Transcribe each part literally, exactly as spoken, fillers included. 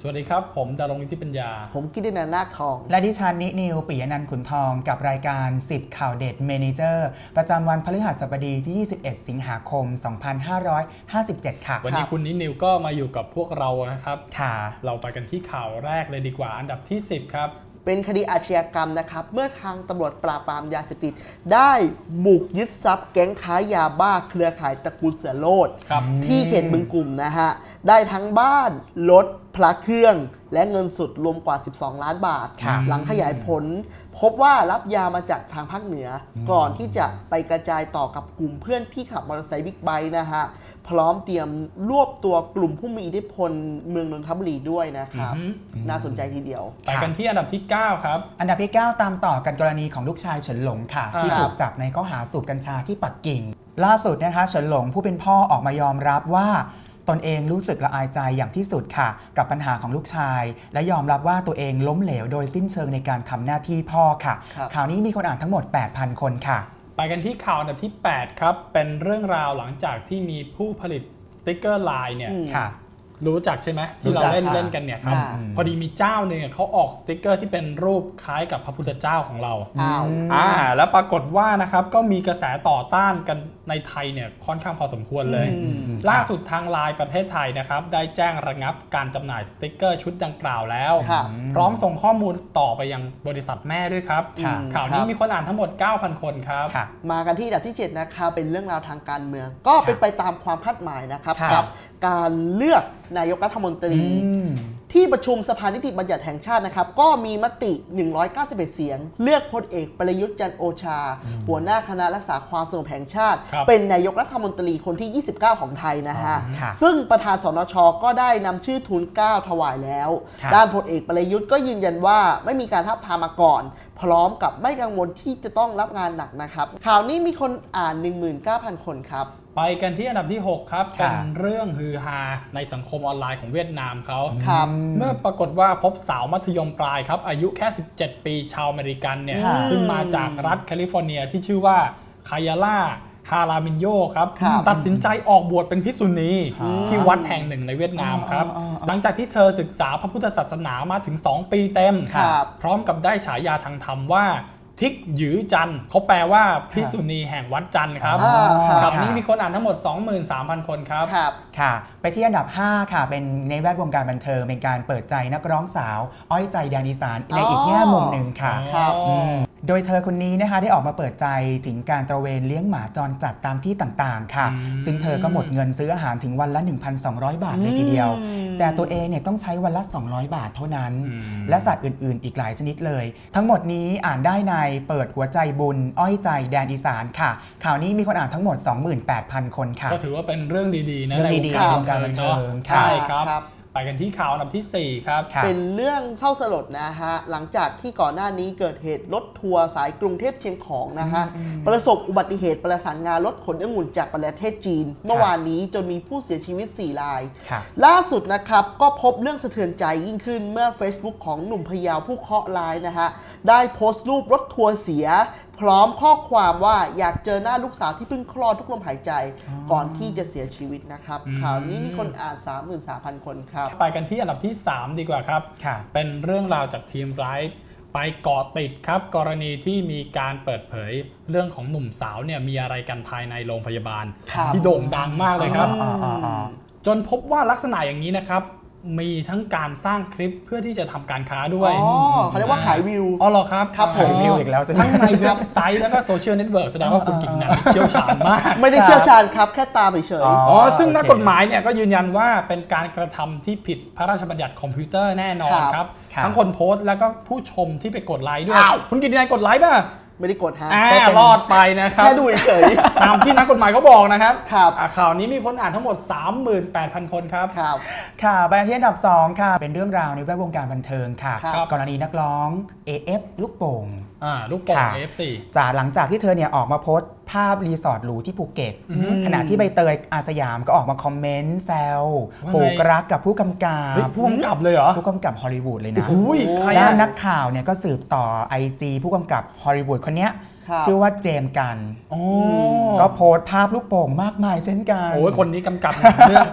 วัสดีครับผมดารงอิทธิปัญญาผมกิตินันท์นาคทองและดิฉันนินิวปิยนันท์ขุนทองกับรายการสิบข่าวเด็ดเมเนเจอร์ประจำวันพฤหัสบดีที่ยี่สิบเอ็ดสิงหาคมสองพันห้าร้อยห้าสิบเจ็ดค่ะวันนี้คุณนินิวก็มาอยู่กับพวกเรานะครับค่ะเราไปกันที่ข่าวแรกเลยดีกว่าอันดับที่สิบครับเป็นคดีอาชญากรรมนะครับเมื่อทางตำรวจปราบปรามยาเสพติดได้บุกยึดทรัพย์แก๊งค้ายาบ้าเครือข่ายตระกูลเสือโลดที่เขตบึงกลุ่มนะฮะได้ทั้งบ้านรถพระเครื่องและเงินสดรวมกว่าสิบสองล้านบาทหลังขยายผลพบว่ารับยามาจากทางภาคเหนือก่อนที่จะไปกระจายต่อกับกลุ่มเพื่อนที่ขับมอเตอร์ไซค์บิ๊กไบค์นะฮะพร้อมเตรียมรวบตัวกลุ่มผู้มีอิทธิพลเมืองนนทบุรีด้วยนะครับน่าสนใจทีเดียวไปกันที่อันดับที่เก้าครับอันดับที่เก้าตามต่อกันกรณีของลูกชายเฉินหลงค่ะที่ถูกจับในข้อหาสูบกัญชาที่ปักกิ่งล่าสุดนะคะเฉินหลงผู้เป็นพ่อออกมายอมรับว่าตนเองรู้สึกละอายใจอย่างที่สุดค่ะกับปัญหาของลูกชายและยอมรับว่าตัวเองล้มเหลวโดยสิ้นเชิงในการทำหน้าที่พ่อค่ะข่าวนี้มีคนอ่านทั้งหมด แปดพัน คนค่ะไปกันที่ข่าวอันดับที่แปดครับเป็นเรื่องราวหลังจากที่มีผู้ผลิตสติ๊กเกอร์ไลน์เนี่ยรู้จักใช่ไหมที่เราเล่นเล่นกันเนี่ยครับพอดีมีเจ้าหนึ่งเขาออกสติ๊กเกอร์ที่เป็นรูปคล้ายกับพระพุทธเจ้าของเราอ่าแล้วปรากฏว่านะครับก็มีกระแสต่อต้านกันในไทยเนี่ยค่อนข้างพอสมควรเลยล่าสุดทางไลน์ประเทศไทยนะครับได้แจ้งระงับการจำหน่ายสติ๊กเกอร์ชุดดังกล่าวแล้วพร้อมส่งข้อมูลต่อไปยังบริษัทแม่ด้วยครับข่าวนี้มีคนอ่านทั้งหมด เก้าพัน คนครับมากันที่อันดับที่เจ็ดนะครับเป็นเรื่องราวทางการเมืองก็เป็นไปตามความคาดหมายนะครับกับการเลือกนายกรัฐมนตรีที่ประชุมสภานิติบัญญัติแห่งชาตินะครับก็มีมติหนึ่งร้อยเก้าสิบเอ็ดเสียงเลือกพลเอกประยุทธ์จันทร์โอชาหัวหน้าคณะรักษาความสงบแห่งชาติเป็นนายกรัฐมนตรีคนที่ยี่สิบเก้าของไทยนะฮะซึ่งประธานสนช.ก็ได้นำชื่อทูลเกล้าถวายแล้วด้านพลเอกประยุทธ์ก็ยืนยันว่าไม่มีการทับทามมาก่อนพร้อมกับไม่กังวลที่จะต้องรับงานหนักนะครับข่าวนี้มีคนอ่าน หนึ่งหมื่นเก้าพัน คนครับไปกันที่อันดับที่หกครับเป็นเรื่องฮือฮาในสังคมออนไลน์ของเวียดนามเขาเมื่อปรากฏว่าพบสาวมัธยมปลายครับอายุแค่สิบเจ็ดปีชาวอเมริกันเนี่ยซึ่งมาจากรัฐแคลิฟอร์เนียที่ชื่อว่าคายาล่าฮารามินโยครับตัดสินใจออกบวชเป็นภิกษุณีที่วัดแห่งหนึ่งในเวียดนามครับหลังจากที่เธอศึกษาพระพุทธศาสนามาถึงสองปีเต็มพร้อมกับได้ฉายาทางธรรมว่าทิกหยือจันเขาแปลว่าภิกษุณีแห่งวัดจันทร์ครับข่าวนี้มีคนอ่านทั้งหมด สองหมื่นสามพัน คนครับค่ะไปที่อันดับห้าค่ะเป็นในแวดวงการบันเทิงเป็นการเปิดใจนักร้องสาวอ้อยใจแดนอีสานในอีกแง่มุมหนึ่งค่ะโดยเธอคนนี้นะคะได้ออกมาเปิดใจถึงการตระเวนเลี้ยงหมาจรจัดตามที่ต่างๆค่ะซึ่งเธอก็หมดเงินซื้ออาหารถึงวันละ หนึ่งพันสองร้อย บาทเลยทีเดียวแต่ตัวเองเนี่ยต้องใช้วันละสองร้อยบาทเท่านั้นและสัตว์อื่นๆอีกหลายชนิดเลยทั้งหมดนี้อ่านได้ในเปิดหัวใจบุญอ้อยใจแดนอีสานค่ะข่าวนี้มีคนอ่านทั้งหมด สองหมื่นแปดพัน คนค่ะก็ถือว่าเป็นเรื่องดีๆนะในวงการบันเทิงใช่ครับไปกันที่ข่าวอันดับที่สี่ครับเป็นเรื่องเศร้าสลดนะฮะหลังจากที่ก่อนหน้านี้เกิดเหตุรถทัวร์สายกรุงเทพเชียงของนะฮะประสบอุบัติเหตุประสานงานรถขนองุ่นจากประเทศจีนเมื่อวานนี้จนมีผู้เสียชีวิตสี่รายล่าสุดนะครับก็พบเรื่องสะเทือนใจยิ่งขึ้นเมื่อ Facebook ของหนุ่มพยาวผู้เคราะห์ร้ายนะฮะได้โพสต์รูปรถทัวร์เสียพร้อมข้อความว่าอยากเจอหน้าลูกสาวที่เพิ่งคลอดทุกลมหายใจก่อนที่จะเสียชีวิตนะครับข่าวนี้มีคนอ่าน สามหมื่นสามพัน คนครับไปกันที่อันดับที่สามดีกว่าครับเป็นเรื่องราวจากทีมไลฟ์ไปเกาะติดครับกรณีที่มีการเปิดเผยเรื่องของหนุ่มสาวเนี่ยมีอะไรกันภายในโรงพยาบาลที่โด่งดังมากเลยครับจนพบว่าลักษณะอย่างนี้นะครับมีทั้งการสร้างคลิปเพื่อที่จะทำการค้าด้วยอ๋อเขาเรียกว่าขายวิวอ๋อเหรอครับครับผมวิวอีกแล้วทั้งในเว็บไซต์แล้วก็โซเชียลเน็ตเวิร์กแสดงว่าคุณกิตตินันท์เชี่ยวชาญมากไม่ได้เชี่ยวชาญครับแค่ตามเฉยๆอ๋อซึ่งนักกฎหมายเนี่ยก็ยืนยันว่าเป็นการกระทำที่ผิดพระราชบัญญัติคอมพิวเตอร์แน่นอนครับทั้งคนโพสต์แล้วก็ผู้ชมที่ไปกดไลค์ด้วยคุณกิตตินันท์กดไลค์ป่ะไม่ได้กดฮะรอดไปนะครับแค่ดูเฉยตามที่นักกฎหมายเขาบอกนะครับข่าวนี้มีคนอ่านทั้งหมด สามหมื่นแปดพัน คนครับค่ะไปที่อันดับสองค่ะเป็นเรื่องราวในแวดวงการบันเทิงค่ะกรณีนักร้อง เอ เอฟ ลูกโป่งลูกโป่ง เอ เอฟ สิจากหลังจากที่เธอเนี่ยออกมาโพสต์ภาพรีสอร์ทหรูที่ภูเก็ตขณะที่ใบเตยอาสยามก็ออกมาคอมเมนต์แซวปลูกรักกับผู้กำกับผู้กำกับเลยเหรอผู้กำกับฮอลลีวูดเลยนะด้านนักข่าวเนี่ยก็สืบต่อ ไอ จี ผู้กำกับฮอลลีวูดคนนี้ชื่อว่าเจมส์กันก็โพสต์ภาพลูกโป่งมากมายเช่นกันโอ้ยคนนี้กำกับเรื่อง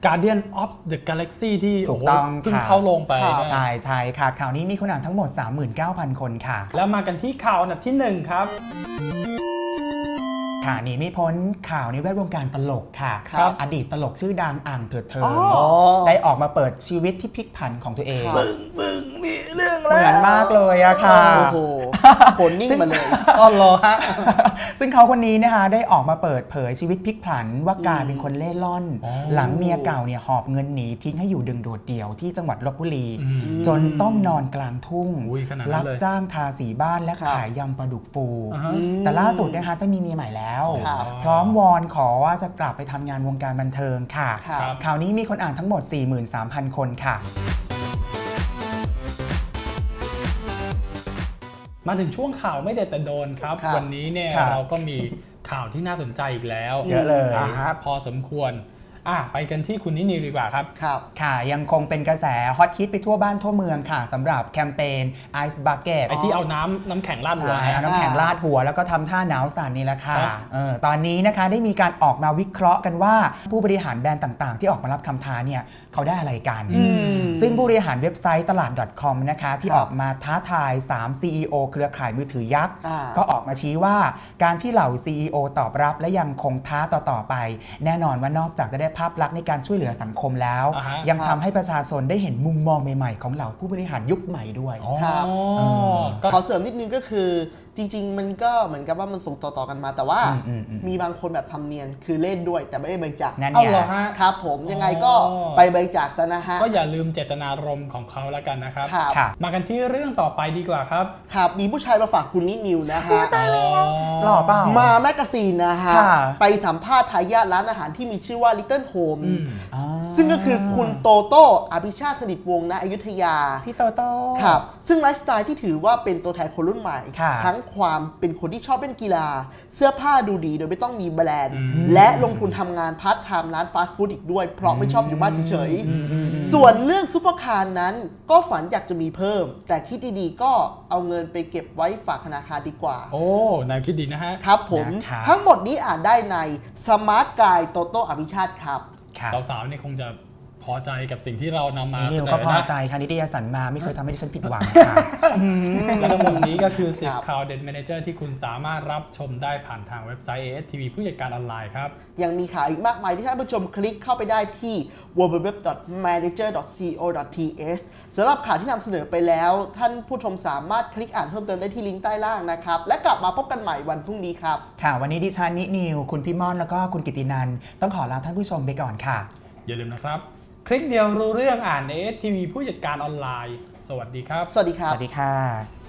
Guardian of the Galaxy ที่ถูกต้องเพิ่งเข้าลงไปใช่ใช่ค่ะข่าวนี้มีคนอ่านทั้งหมด สามหมื่นเก้าพัน คนค่ะแล้วมากันที่ข่าวอันดับที่หนึ่งครับค่ะหนีไม่พ้นข่าวในแวดวงการตลกค่ะอดีตตลกชื่อดังอ่างเถิดเทิงได้ออกมาเปิดชีวิตที่พลิกผันของตัวเองบึ้งบึ้งมีเรื่องแล้วเหมือนมากเลยอะค่ะโอ้โหผลนิ่งมาเลยอ๋อเหรอฮะซึ่งเขาคนนี้นะคะได้ออกมาเปิดเผยชีวิตพลิกผันว่ากลายเป็นคนเล่ร่อนหลังเมียเก่าเนี่ยหอบเงินหนีทิ้งให้อยู่ดึงโดดเดี่ยวที่จังหวัดลพบุรีจนต้องนอนกลางทุ่งรับจ้างทาสีบ้านและขายยำปลาดุกฟูแต่ล่าสุดนะคะต้องมีเมียใหม่แล้วพร้อมวอนขอว่าจะกลับไปทำงานวงการบันเทิงค่ะข่าวนี้มีคนอ่านทั้งหมด สี่หมื่นสามพัน คนค่ะมาถึงช่วงข่าวไม่เด็ดแต่โดนครับวันนี้เนี่ยเราก็มีข่าวที่น่าสนใจอีกแล้วเยอะเลยพอสมควรอ่ะไปกันที่คุณนินิวดีกว่าครับครับค่ะยังคงเป็นกระแสฮอตฮิตไปทั่วบ้านทั่วเมืองค่ะสำหรับแคมเปญ Ice Bucket ไอที่เอาน้ำน้ำแข็งราดหัวเอาน้ำแข็งราดหัวแล้วก็ทำท่าหนาวสั่นนี่แหละค่ะเออตอนนี้นะคะได้มีการออกมาวิเคราะห์กันว่าผู้บริหารแบรนด์ต่างๆที่ออกมารับคำท้าเนี่ยเขาได้อะไรกันซึ่งผู้บริหารเว็บไซต์ตลาด .com นะคะที่ออกมาท้าทายสาม ซี อี โอ เครือข่ายมือถือยักษ์ก็ออกมาชี้ว่าการที่เหล่า ซี อี โอ ตอบรับและยังคงท้าต่อๆไปแน่นอนว่านอกจากจะได้ภาพลักษณ์ในการช่วยเหลือสังคมแล้วยังทำให้ประชาชนได้เห็นมุมมองใหม่ๆของเหล่าผู้บริหารยุคใหม่ด้วยครับขอเสริมนิดนึงก็คือจริงๆมันก็เหมือนกับว่ามันส่งต่อๆกันมาแต่ว่ามีบางคนแบบทำเนียนคือเล่นด้วยแต่ไม่ได้บริจาคนั่นไงครับผมยังไงก็ไปบริจาคซะนะฮะก็อย่าลืมเจตนารมณ์ของเขาแล้วกันนะครับมากันที่เรื่องต่อไปดีกว่าครับครับมีผู้ชายมาฝากคุณนินิวนะฮะหล่อเปล่ามาแมกกาซีนนะฮะไปสัมภาษณ์ทายาทร้านอาหารที่มีชื่อว่า Little Home ซึ่งก็คือคุณโตโต้อภิชาติสนิทวงศ์ณอยุธยาพี่โตโต้ครับซึ่งไลฟ์สไตล์ที่ถือว่าเป็นตัวแทนคนรุ่นใหม่ทั้งความเป็นคนที่ชอบเล่นกีฬาเสื้อผ้าดูดีโดยไม่ต้องมีแบรนด์และลงทุนทำงานพาร์ทไทม์ร้านฟาสต์ฟู้ดอีกด้วยเพราะไม่ชอบอยู่บ้านเฉยๆส่วนเรื่องซุปเปอร์คาร์นั้นก็ฝันอยากจะมีเพิ่มแต่คิดดีๆก็เอาเงินไปเก็บไว้ฝากธนาคารดีกว่าโอ้นายคิดดีนะฮะครับผมทั้งหมดนี้อ่านได้ในสมาร์ทกายโตโต้อภิชาติครับสาวๆนี่คงจะพอใจกับสิ่งที่เรานำมาเสนอนะก็พอใจค่ะนิตยสารมาไม่เคยทำให้ดิฉันผิดหวังค่ะและทั้งหมดนี้ก็คือสิบข่าวเด็ด Manager ที่คุณสามารถรับชมได้ผ่านทางเว็บไซต์ เอ เอส ที วี ผู้จัดการออนไลน์ครับยังมีข่าวอีกมากมายที่ท่านผู้ชมคลิกเข้าไปได้ที่ ดับเบิลยู ดับเบิลยู ดับเบิลยู ดอท แมเนเจอร์ ดอท ซี โอ ดอท ที เอส สำหรับข่าวที่นำเสนอไปแล้วท่านผู้ชมสามารถคลิกอ่านเพิ่มเติมได้ที่ลิงก์ใต้ล่างนะครับและกลับมาพบกันใหม่วันพรุ่งนี้ครับค่ะวันนี้ดิฉันนินิวคุณพี่ม่อนแล้วก็คุณกิตินันท์ต้องขอลาท่านผู้ชมไปก่อนค่ะอย่าลืมนะครับคลิกเดียวรู้เรื่องอ่าน เอ เอส ที วี ผู้จัดการออนไลน์สวัสดีครับสวัสดีครับสวัสดีค่ะ